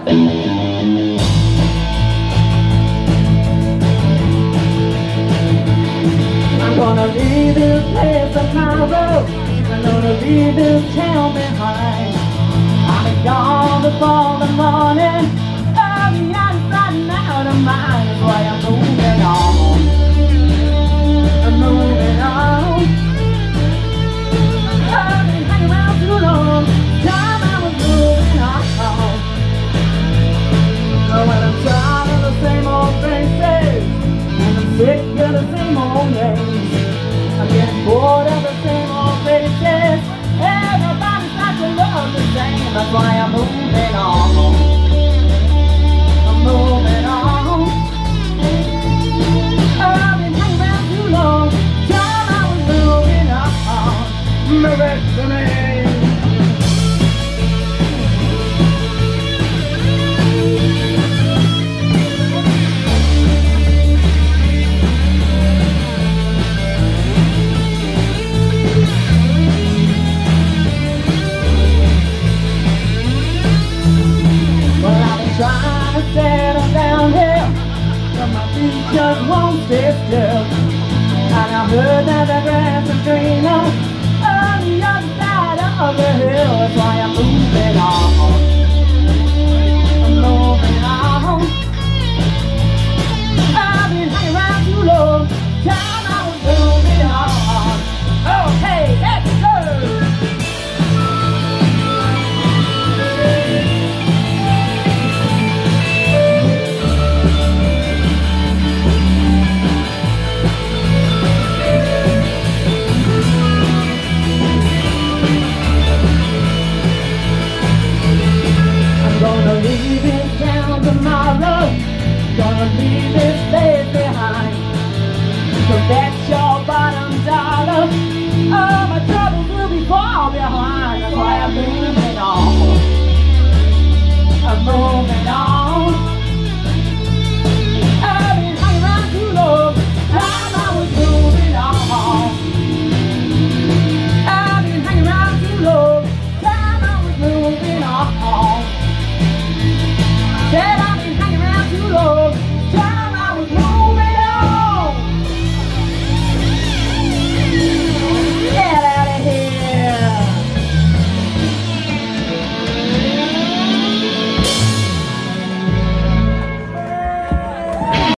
I'm gonna leave this place tomorrow. I'm gonna leave this town behind. I'm gone before the morning. I'll be outside and out of mind. That's why I'm moving on. I'm moving on. I've been hanging around too long. Time I was moving on. So when I'm tired of the same old faces, and I'm sick of the same old names, I'm getting bored of the same old faces. Everybody starts to look the same. That's why I'm moving on. I'm moving on. I've been hanging around too long. Time I was moving on. Move it to me. Trying to settle down here, but my feet just won't stay still. And I heard that the grass is greener on the other side of the hill. That's why I'm moving on. I'm moving on. I've been hanging around too long. Time I was moving on. Okay, let's go. Gonna leave this town tomorrow. Gonna leave this place behind. So that's your bottom dollar. All my troubles will be far behind. That's why I'm moving on. I'm moving on.